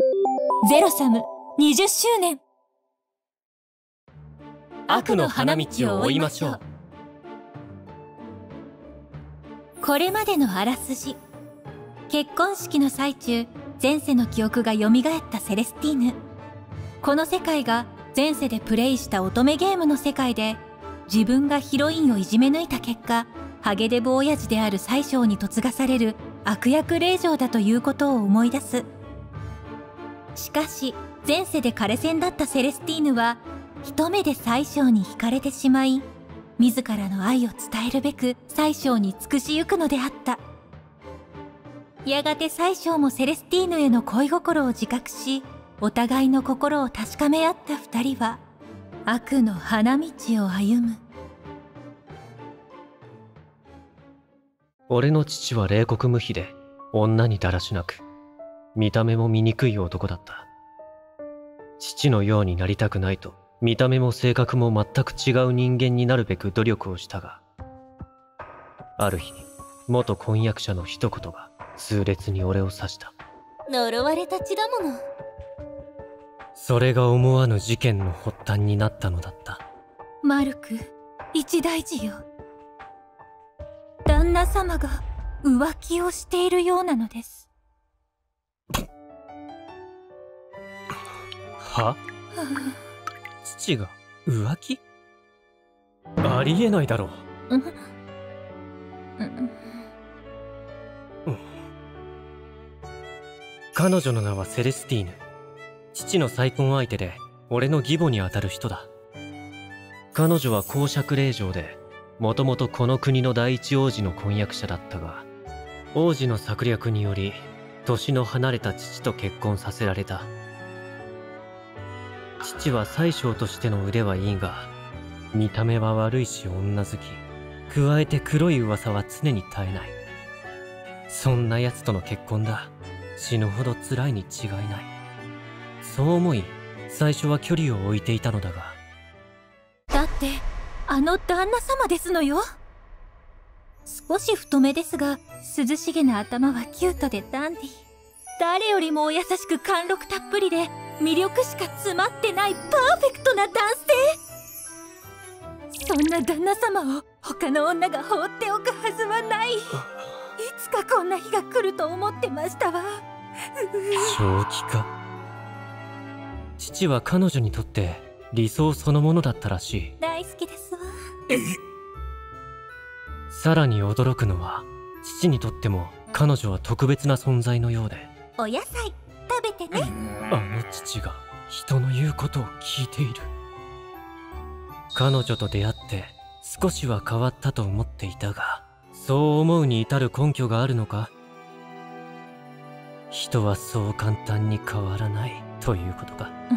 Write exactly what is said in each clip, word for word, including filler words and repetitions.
ゼロサムにじゅっしゅうねん。 悪の花道を追いましょう。 これまでのあらすじ。結婚式の最中、前世の記憶が蘇ったセレスティーヌ。この世界が前世でプレイした乙女ゲームの世界で、自分がヒロインをいじめ抜いた結果、ハゲデブ親父である宰相に嫁がされる悪役令嬢だということを思い出す。しかし前世で枯仙だったセレスティーヌは一目で宰相に惹かれてしまい、自らの愛を伝えるべく宰相に尽くしゆくのであった。やがて宰相もセレスティーヌへの恋心を自覚し、お互いの心を確かめ合った二人は悪の花道を歩む。 俺の父は冷酷無比で女にだらしなく、見た目も醜い男だった。父のようになりたくないと、見た目も性格も全く違う人間になるべく努力をしたが、ある日元婚約者の一言が痛烈に俺を刺した。 呪われた血だもの。 それが思わぬ事件の発端になったのだった。 マルク一大事よ。旦那様が浮気をしているようなのです。 は？父が浮気？ありえないだろう。うんうん、彼女の名はセレスティーヌ。父の再婚相手で俺の義母にあたる人だ。彼女は公爵令嬢で、もともとこの国の第一王子の婚約者だったが、王子の策略により年の離れた父と結婚させられた。父は宰相としての腕はいいが、見た目は悪いし女好き、加えて黒い噂は常に絶えない。そんな奴との結婚だ。死ぬほど辛いに違いない。そう思い最初は距離を置いていたのだが、 だってあの旦那様ですのよ。少し太めですが涼しげな頭はキュートでダンディー。誰よりもお優しく貫禄たっぷりで魅力しか詰まってないパーフェクトな男性。そんな旦那様を他の女が放っておくはずはない。いつかこんな日が来ると思ってましたわ。 正気か。父は彼女にとって理想そのものだったらしい。 大好きですわ。 さらに驚くのは、父にとっても彼女は特別な存在のようで。 お野菜食べてね。 あの父が人の言うことを聞いている。彼女と出会って少しは変わったと思っていたが、そう思うに至る根拠があるのか。人はそう簡単に変わらないということか。 うん、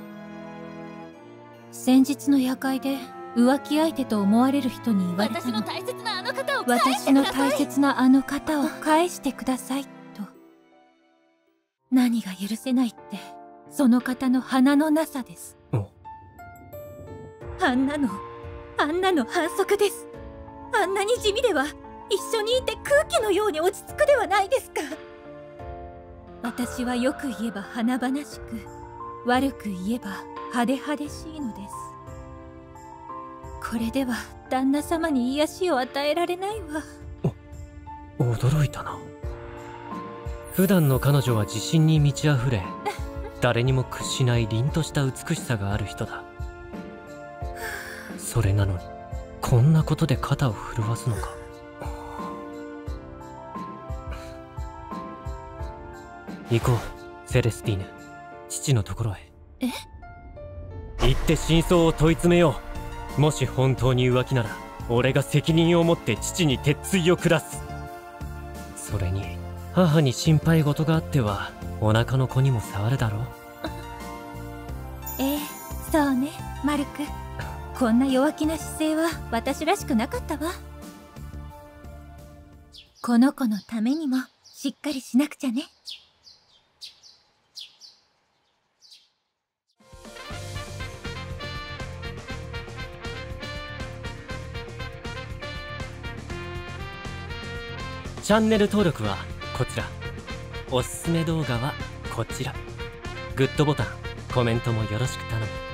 先日の夜会で浮気相手と思われる人に言われたの。私の大切なあの方を返してください。私の大切なあの方を返してくださいと。何が許せないってその方の鼻のなさです。あんなのあんなの反則です。あんなに地味では一緒にいて空気のように落ち着くではないですか。私はよく言えば華々しく、悪く言えば派手派手しいのです。これでは旦那様に癒しを与えられないわ。 お驚いたな。普段の彼女は自信に満ち溢れ誰にも屈しない凛とした美しさがある人だ。それなのにこんなことで肩を震わすのか。行こうセレスティーヌ、父のところへ。 え？ 行って真相を問い詰めよう。もし本当に浮気なら俺が責任を持って父に鉄槌を下す。それに母に心配事があってはお腹の子にも触るだろう。 ええ、そうねマルク。こんな弱気な姿勢は私らしくなかったわ。この子のためにもしっかりしなくちゃね。 チャンネル登録はこちら、おすすめ動画はこちら。 グッドボタンコメントもよろしく頼む。